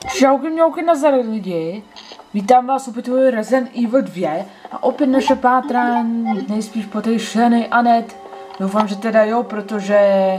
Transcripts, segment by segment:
Čauky mňauky nazdar lidi, vítám vás opět u Resident Evil 2 a opět naše pátrání, nejspíš po té šlenej Anet. Doufám, že teda jo, protože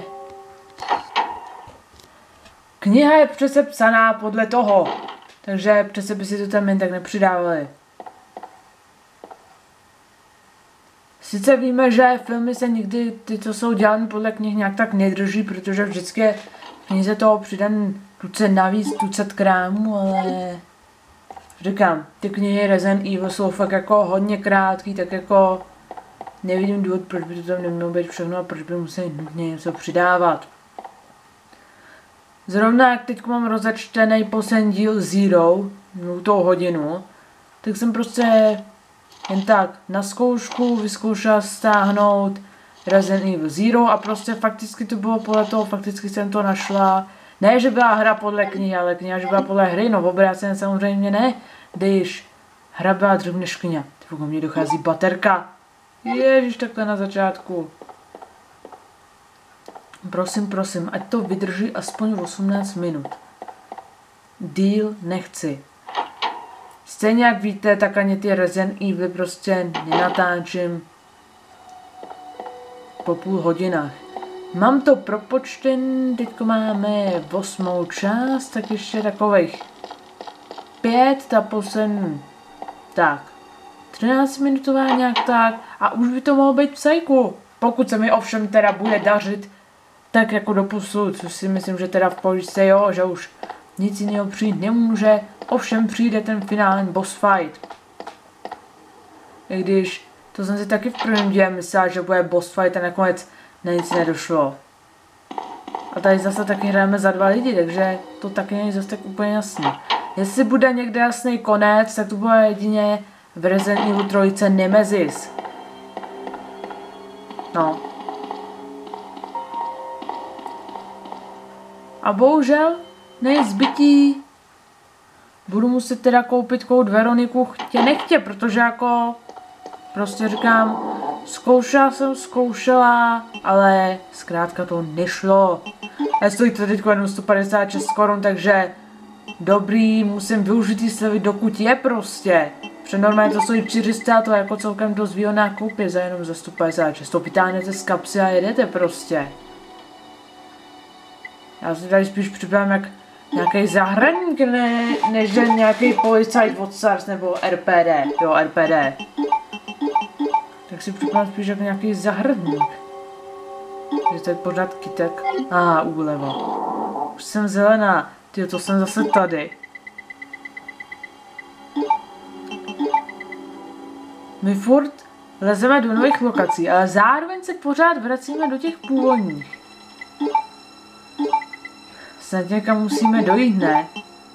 kniha je přece psaná podle toho, takže přece by si to tam jen tak nepřidávali. Sice víme, že filmy se nikdy, ty, co jsou dělané podle knih, nějak tak nedrží, protože vždycky je v knize toho přidan tucet navíc, tucet krámů, ale říkám, ty knihy Resident Evil jsou fakt jako hodně krátký, tak jako nevidím důvod, proč by to tam nemělo být všechno a proč by museli nutně něco přidávat. Zrovna jak teď mám rozačtený poslední díl Zero, tou hodinu, tak jsem prostě jen tak na zkoušku vyzkoušela stáhnout Resident Evil Zero a prostě fakticky to bylo podle toho, fakticky jsem to našla. Ne, že byla hra podle knihy, ale kniha, že byla podle hry, no v obráceně samozřejmě ne, když hra byla dřív než kniha. Ty mě dochází baterka. Ježiš, takhle na začátku. Prosím, ať to vydrží aspoň 18 minut. Díl nechci. Stejně jak víte, tak ani ty Resident Evil prostě nenatáčím po půl hodinách. Mám to propočten, teďko máme 8. část, tak ještě takových 5, ta poslední, tak 13 minutová nějak tak a už by to mohlo být v Psychu. Pokud se mi ovšem teda bude dařit tak jako doposud, což si myslím, že teda v poličce jo, že už nic jiného přijít nemůže, ovšem přijde ten finální boss fight. I když to jsem si taky v prvním díle myslel, že bude boss fight a nakonec na nic nedošlo. A tady zase taky hrajeme za 2 lidi, takže to taky není zase tak úplně jasný. Jestli bude někde jasný konec, tak to bude jedině v Resident Evil 3 Nemesis. No. A bohužel, nejzbytí. Budu muset teda koupit kód Veroniku chtě nechtě, protože jako prostě říkám, zkoušela, ale zkrátka to nešlo. A stojí to teď jenom 156 korun, takže dobrý, musím využít ty slevy, dokud je prostě. Protože normálně to stojí 400, to je jako celkem dost výhodná koupě za jenom za 156. To vytáhnete z kapsy a jedete prostě. Já si tady spíš připadám jak nějaký zahradník, než nějaký policajt od SARS nebo RPD. Jo, RPD. Tak si připadám spíš jako nějaký zahradník. Že to je pořád kytek. Úleva. Už jsem zelená. Tyjo, to jsem zase tady. My furt lezeme do nových lokací, ale zároveň se pořád vracíme do těch původních. Snad někam musíme dojít, ne?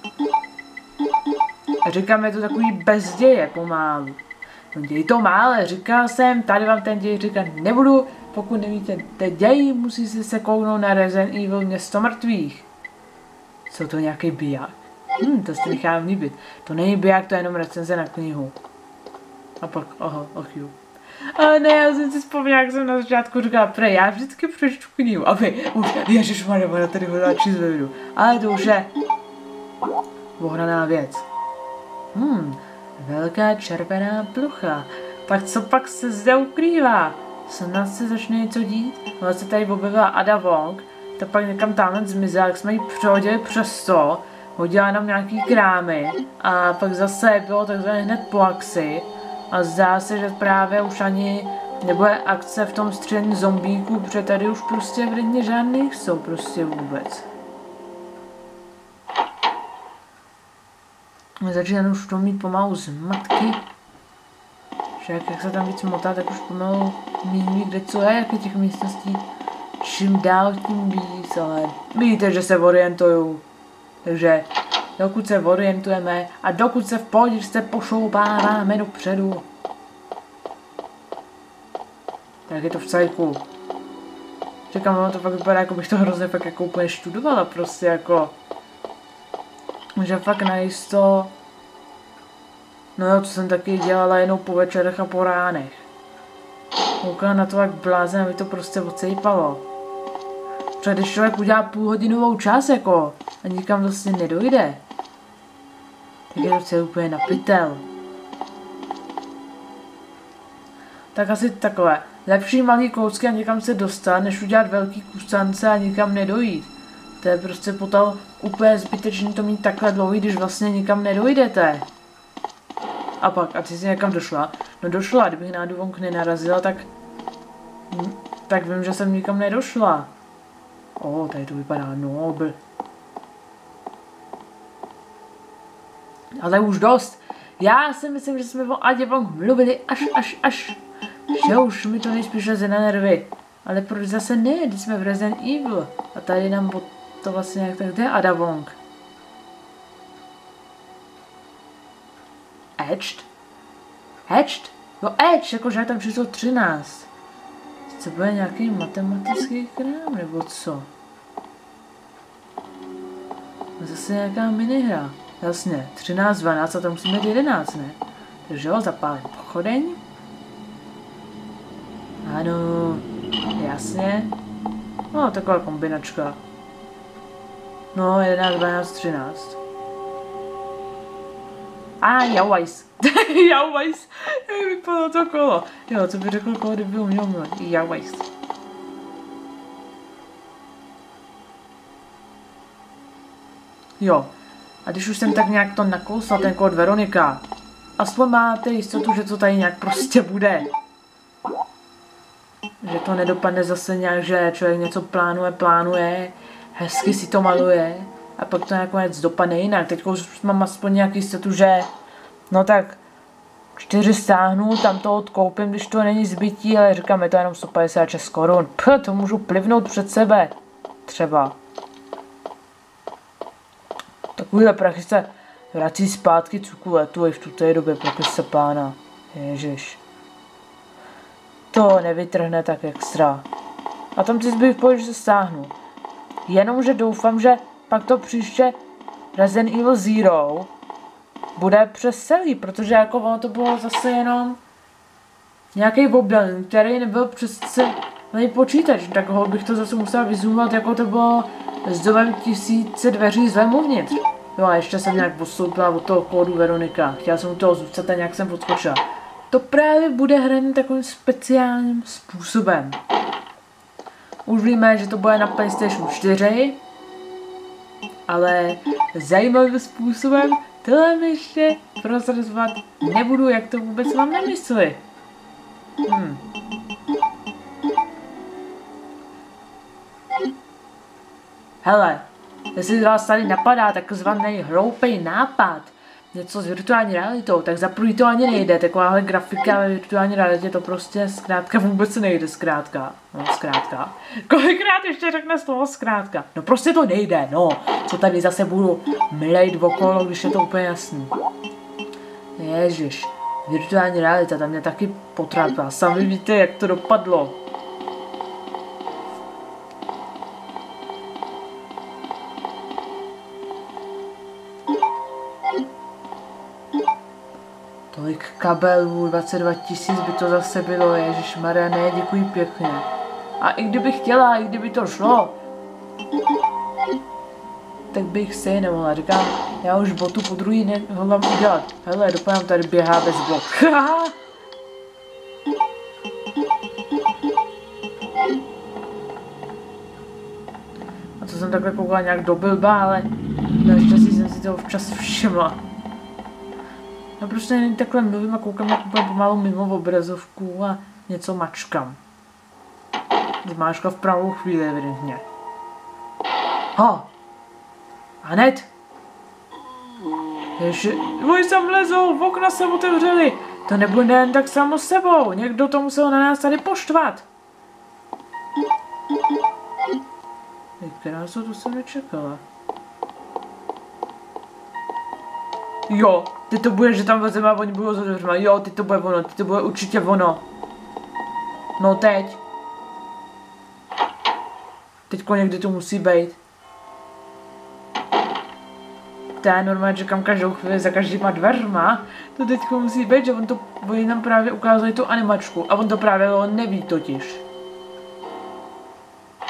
Říkám, je to takový bezděje pomálu. No děj to má, ale říkal jsem, tady vám ten děj říkat nebudu. Pokud nevíte ten děj, musíte se kouknout na Resident Evil Město mrtvých. Co to nějaký biják? To si nechám líbit. To není biják, to je jenom recenze na knihu. A pak, jo. Ale ne, já jsem si vzpomněla, jak jsem na začátku říkala, já vždycky přečtu knihu, aby už, ježišmarja, ona tady byla číst ve videu. Ale to už je ohraná věc. Velká červená plucha. Tak co pak se zde ukrývá? Snad se začne něco dít? Ona se tady objevila Ada Wong, ta pak někam tamhle zmizela, jak jsme ji přehodili přes to, hodila nám nějaký krámy a pak zase bylo takzvané hned po akci. A zdá se, že právě už ani nebude akce v tom střelení zombíků, protože tady už prostě evidentně žádných jsou prostě vůbec. Začínám už to mít pomalu zmatky. Že jak se tam víc motá, tak už pomalu míní, kde co je, jak je těch místností čím dál tím víc, ale vidíte, že se orientuju. Takže dokud se orientujeme a dokud se v pohodičce pošoupáváme dopředu, tak je to v Psychu. Říkám, ono to fakt vypadá, jako bych to hrozně fakt jako úplně študovala, prostě jako, že fakt najisto, no jo, to jsem taky dělala jenom po večerech a po ránech. Koukala na to, jak blázen, aby to prostě odsejpalo. Protože když člověk udělá půlhodinovou čas, jako, a nikam vlastně nedojde, Tak je to celé úplně na pytel. Tak asi takhle. Lepší malý kousky a někam se dostat, než udělat velký kusance a nikam nedojít. To je prostě potom úplně zbytečný to mít takhle dlouhý, když vlastně nikam nedojdete. A pak, a ty jsi někam došla? No došla, kdybych náhodou vonk nenarazila, tak vím, že jsem nikam nedošla. Tady to vypadá nobl. Ale už dost. Já si myslím, že jsme o Adě Wong mluvili až. Že už mi to nejspíš leze na nervy. Ale proč zase ne, když jsme v Resident Evil. A tady nám to vlastně jak tak jde Ada Wong. Etched? Etched? Jo, etched, jakože je tam číslo 13. Co bude nějaký matematický krám, nebo co? Zase nějaká minihra. Jasně, 13, 12 a tam musíme mít 11, ne? Takže jo, zapálím pochodeň. Ano, jasně. No, taková kombinačka. No, 11, 12, 13. Jauajs. Jauajs. Jak vypadalo to kolo. Jo, co by řekl kolo, kdyby byl měl mít. Jauajs. Jo. A když už jsem tak nějak to nakousla, ten kód Veronika. Aspoň máte jistotu, že to tady nějak prostě bude. Že to nedopadne zase nějak, že člověk něco plánuje, hezky si to maluje a pak to nakonec dopadne jinak. Teď už mám aspoň nějaký jistotu, že no tak 4 stáhnu, tam to odkoupím, když to není zbytí, ale říkám, je to jenom 156 korun. To můžu plivnout před sebe. Třeba. Takovýhle prachy se vrací zpátky cukuletu i v tuté době pro se pána. Ježiš. To nevytrhne tak extra. A tam si zbyt že se stáhnu. Jenomže doufám, že pak to příště Resident Evil Zero bude přes celý, protože jako ono to bylo zase jenom nějaký obdel, který nebyl přes celý počítač, tak ho bych to zase musel vyzoomovat, jako to bylo s domem 1000 dveří zlem uvnitř. Jo a ještě jsem nějak postoupila od toho kódu Veronika, chtěla jsem u toho zůstat a nějak jsem odskočila. To právě bude hraný takovým speciálním způsobem. Už víme, že to bude na PlayStation 4, ale zajímavým způsobem tohle mi ještě prozrazovat nebudu, jak to vůbec mám na mysli. Hele, jestli vás tady napadá takzvaný hloupej nápad, něco s virtuální realitou, tak za první to ani nejde, takováhle grafika ve virtuální realitě to prostě zkrátka vůbec nejde, zkrátka. No, zkrátka. Kolikrát ještě řekne z toho zkrátka? No prostě to nejde, no. Co tady zase budu mlejt okolo, když je to úplně jasný. Ježiš, virtuální realita, tam mě taky potrápila. Sami víte, jak to dopadlo. Tolik kabelů, 22 000 by to zase bylo, ježišmarja, ne, děkuji pěkně. A i kdyby chtěla, i kdyby to šlo, tak bych se ji nemohla. Říkám, já už botu po druhý nehodlám udělat. Hele, dopadám tady běhá bez blok. A to jsem takhle koukala nějak do blba, ale naštěstí jsem si toho včas všimla. No prostě není takhle mluvím a koukám jak úplně pomalu mimo obrazovku a něco mačkám. Zmáčka v pravou chvíli evidentně. Hned! Ježi, oni sem lezou, okna se otevřely. To nebude jen tak samo sebou, někdo to musel na nás tady poštvat. Krásu, to jsem nečekala. Jo, ty to bude, že tam vezeme a oni budou za dveřma. Jo, ty to bude ono, ty to bude určitě ono. No teď. Teďko někdy to musí být. To je normálně, že kam každou chvíli za každýma dveřma. To teďko musí být, že oni nám právě ukázali tu animačku. A on to právě neví totiž.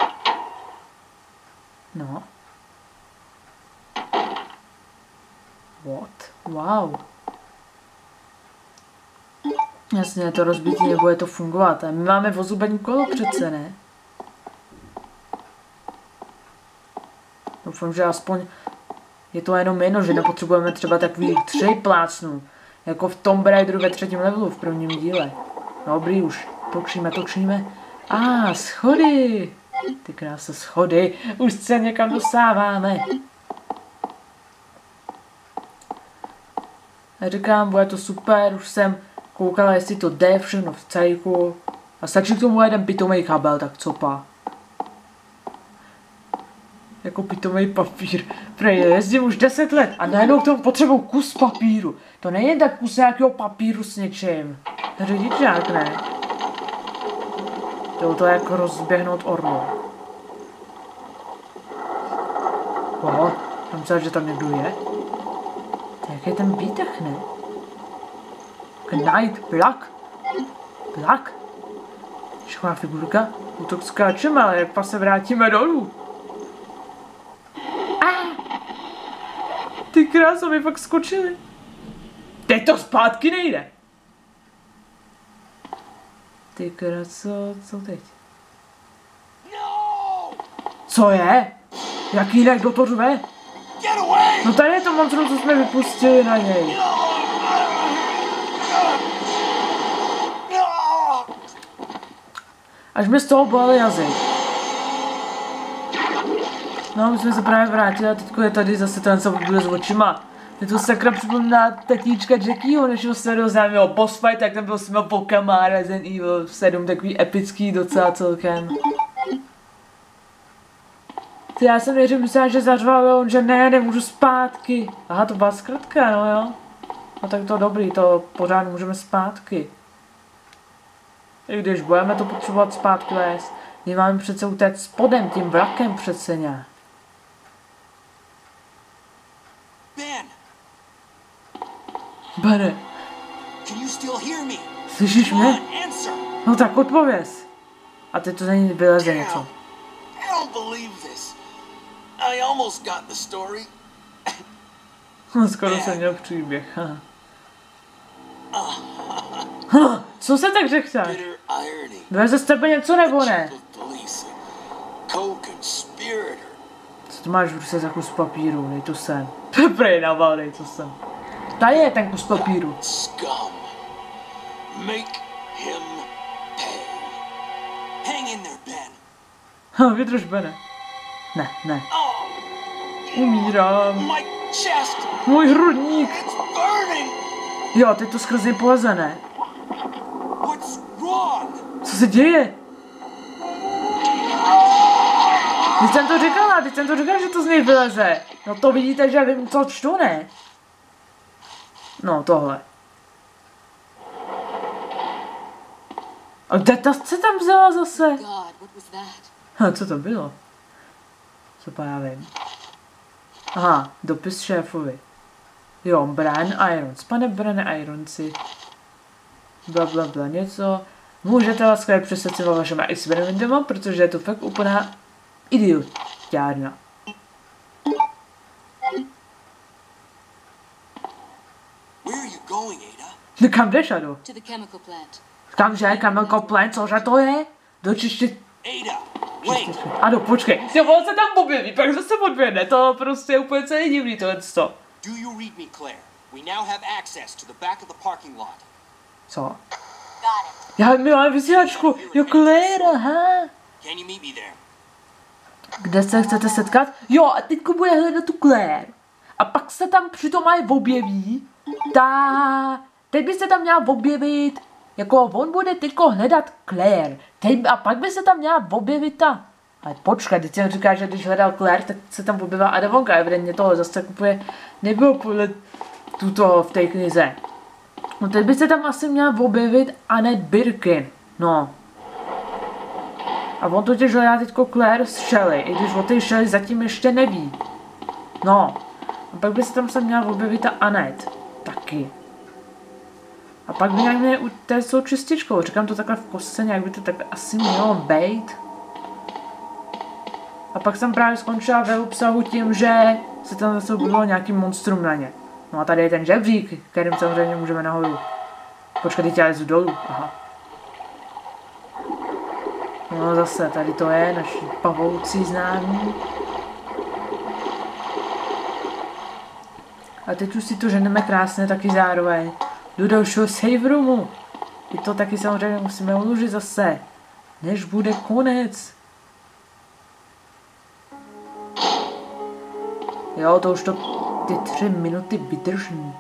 No. What? Wow. Jasně, to rozbití, nebude to fungovat. A my máme ozubení kolo přece, ne? Doufám, že aspoň je to jenom jedno, že nepotřebujeme třeba takový 3 plácnů. Jako v Tomb Raideru ve 3. levelu v prvním díle. Dobrý už. Točíme. Schody. Ty krása, schody. Už se někam dostáváme. Já říkám, bude to super, už jsem koukala, jestli to jde všechno v cajku. A stačí k tomu jeden pitomej kabel, tak copa. Jako pitomej papír. Prej, jezdím už 10 let a najednou k tomu potřebuji kus papíru. To není tak kus nějakého papíru s něčím. Řidičák, ne? To je jako rozběhnout orlo. Oho, jsem myslel, že tam někdo je. Jak je ten výtah, ne? Knight, Black. Škoda figurka. Útok skáčeme, ale jak pak se vrátíme dolů. Ty kráso, mi fakt skočili. Teď to zpátky nejde. Ty kráso, co teď? Co je? Jaký jinak do toho řve? No tady je to monstrum, co jsme vypustili na něj. Až mi z toho bolel jazyk. No, my jsme se právě vrátili a teďko je tady zase ten, co bude s očima. Je to sakra připomíná tatíčka Jackieho, než ho se doznámil boss fight, tak tam byl s mým bokama Resident Evil 7, takový epický docela celkem. Ty, já jsem nejdřív myslela, že zařval on, že ne, nemůžu zpátky. Aha, to byla zkratka, no jo. No tak to dobrý, to pořád můžeme zpátky. I když budeme to potřebovat zpátky lézt, my máme přece utéct spodem, tím vlakem přece nějak. Bene. Slyšíš mě? No tak odpověz. A teď to za ní vyleze něco. Skoro jsem měl příběh. Co se tak řekl? Veze z tebe něco nebo ne? Co to máš v ruce za kus papíru? Dej to sem. Prej naval, dej to sem. Tady je ten kus papíru. Vydrž, Bene. Ne. Umírám. Můj hrudník. Jo, teď to skrz něj poleze, ne? Co se děje? Teď jsem to říkala, že to z něj vyleze. No to vidíte, že vím, co čtu, ne? No, tohle. A kde ta se tam vzala zase? Co to bylo? Co já vím. Aha, dopis šéfovi. Jo, Brian Irons. Pane Brian Ironsi. Blablabla, něco. Můžete laskavě přestat se vašema experimentama, protože je to fakt úplná idiotárna. Kam jdeš, Ado? Kamže? Chemical plant? Cože to je? Do čištění. Ado, počkej. Jo, on se tam objeví, pak zase odběhne. To prostě je úplně celý divný, tohleto. Co? My máme vysílačku. Jo, Claire, aha. Kde se chcete setkat? Jo, a teďko bude hledat tu Claire. A pak se tam přitom aj objeví. Teď by se tam měla objevit. Jako on bude teďko hledat Claire. A pak by se tam měla objevit ta. Ale počkej, teď jsem říká, že když hledal Claire, tak se tam objevila Ada Wonga. Evidentně toho zase tak úplně nebylo podle tuto v té knize. No teď by se tam asi měla objevit Annette Birkin. No. A on totiž hledá teďko Claire s Shelley, i když o té Shelley zatím ještě neví. No. A pak by se tam měla objevit ta Annette. Taky. A pak by nějak měli utéct tou čističkou. Říkám to takhle v kostce, nějak by to tak asi mělo být. A pak jsem právě skončila ve obsahu tím, že se tam zase objevilo nějaký monstrum na ně. No a tady je ten žebřík, kterým samozřejmě můžeme nahoru. Počkej, teď já jezu dolů, aha. No zase, tady to je naši pavouci známí. A teď už si to ženeme krásně taky zároveň. Do dalšího save roomu. I to taky samozřejmě musíme uložit zase. Než bude konec. Jo, to už to ty 3 minuty vydrží.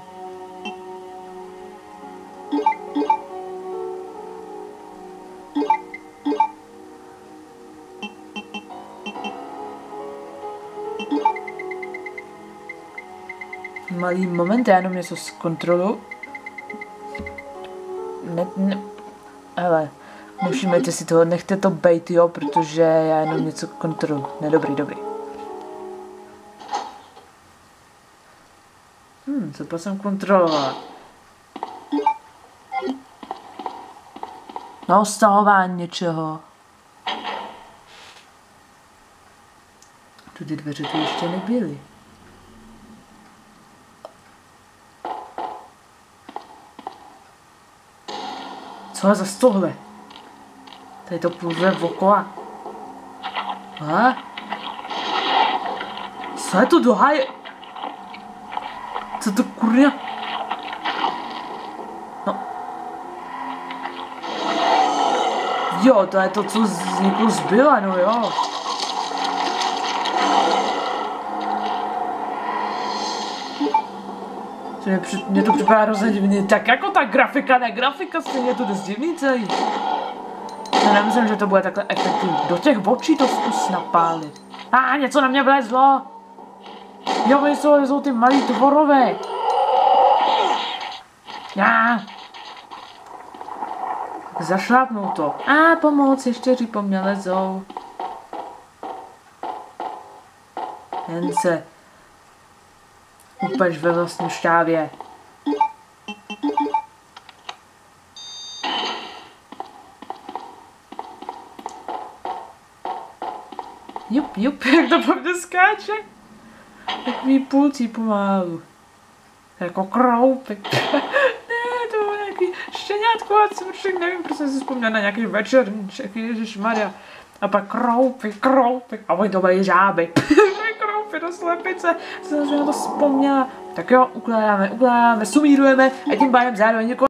Malý moment, já jenom něco zkontroluji. Hele, nevšimejte si toho, nechte to bejt, jo, protože já jenom něco kontroluji. Dobrý. Co pak jsem kontroloval? No, stahování něčeho. Tu ty dveře tu ještě nebyly. Co je za tohle? Tady to půjde okola. A? Co je to do haje? Co to kurňa? No. Jo, to je to, co vzniklo zbyla, no jo. Mě to připadá hrozně divný. Tak jako ta grafika, ne grafika, stejně je to dost divný celý. Já nemyslím, že to bude takhle efektivní. Do těch očí to zkus napálit. Něco na mě vlezlo. Jo, jsou ty malý tvorové. Zašlápnou to. Pomoc, ještě po mě lezou. Jen se upeš ve vlastní šťávě. Jup, jak to po mně skáče. Takový půlcí pomalu. Jako kroupek. Ne, to bylo nějaký štěňátko a cvrček, nevím, proč jsem si vzpomněl na nějaký večerníček, ježišmarja. A pak kroupek. A oni to byli žáby. Kroupy do slepice, jsem si na to vzpomněla. Tak jo, ukládáme, sumírujeme a tím pádem zároveň